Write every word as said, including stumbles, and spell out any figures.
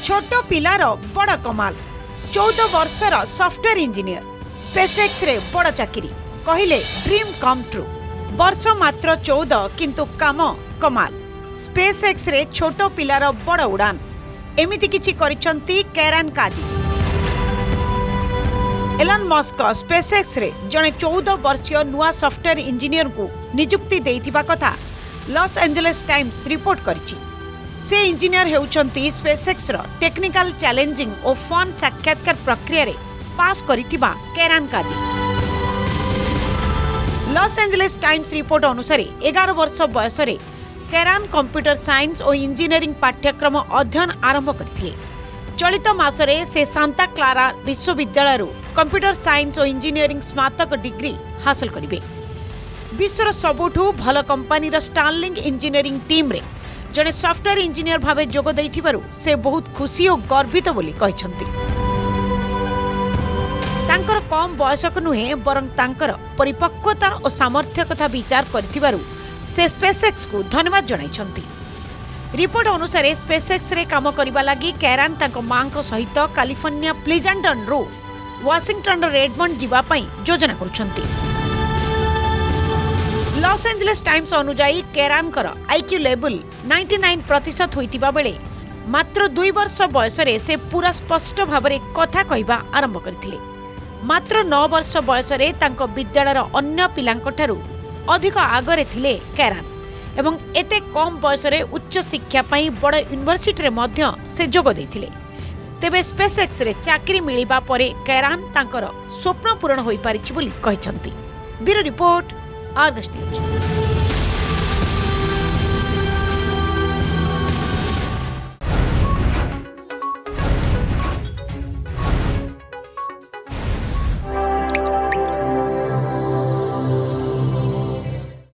छोट पिलार बड़ कमाल चौदह वर्षर सॉफ्टवेयर इंजीनियर स्पेसएक्स रे बड़ चाकरी कहले ड्रीम कम ट्रू। वर्ष मात्र चौदह किंतु काम कमाल। स्पेसएक्स रे छोट पिलार बड़ उड़ान एमिति किछि करिसंती Kairan Quazi. Elon Musk SpaceX रे जने चौदह वर्षीय नुआ सॉफ्टवेयर इंजीनियर को नियुक्ति देइथिबा कथा लॉस एंजेलिस टाइम्स रिपोर्ट करिछि। से इंजीनियर हेउचंती स्पेसएक्स रो टेक्निकल चैलेंजिंग और फन साक्षात्कार प्रक्रिया रे पास करिथिबा Kairan Quazi. Los Angeles Times report अनुसार ग्यारह वर्ष बयस रे कैरान कंप्यूटर साइंस और इंजीनियरिंग पाठ्यक्रम अध्ययन आरंभ करथिले। चलित मासरे से सांता क्लारा विश्वविद्यालय कंप्यूटर साइंस और इंजीनियरिंग स्नातक डिग्री हासिल करिवे। विश्वर सबुठू भल कंपनी रो स्टारलिंक इंजीनियरिंग टीम रे जड़े सॉफ्टवेयर इंजीनियर भावे जोग देइथिबारु से बहुत खुशी और गर्वित बोली कहिसंती। तांकर कम बयसक नुहे बरं तांकर परिपक्वता और सामर्थ्य कथा विचार करथिबारु से स्पेसएक्स को धन्यवाद जणाइछंती। रिपोर्ट अनुसार स्पेसएक्स रे काम करिबा लागि कैरान तांको मांको सहित कैलिफोर्निया प्लीजेंटन रो वाशिंगटन रेडमंड जिबा पई योजना करूछंती। लॉस एंजेलिस टाइम्स अनुजाई कैरान कर आईक्यू लेवल निन्यानवे प्रतिशत होइतिबा बेले मात्र दुई वर्ष बयस रे से पूरा स्पष्ट भाबरे कथा कहिबा आरंभ करथिले। मात्र नौ वर्ष बयस रे तांको विद्यालयर अन्य पिलांक ठारू अधिक आगरे थिले कैरान एवं एते कम बयस रे उच्च शिक्षा पई बड़ यूनिवर्सिटी रे मध्य से जोग देथिले। तेबे स्पेसएक्स रे चाकरी मिलिबा परे कैरान तांकर स्वप्न पूर्ण होई पारिछि बोली कहिसंती। Bureau report Argus news.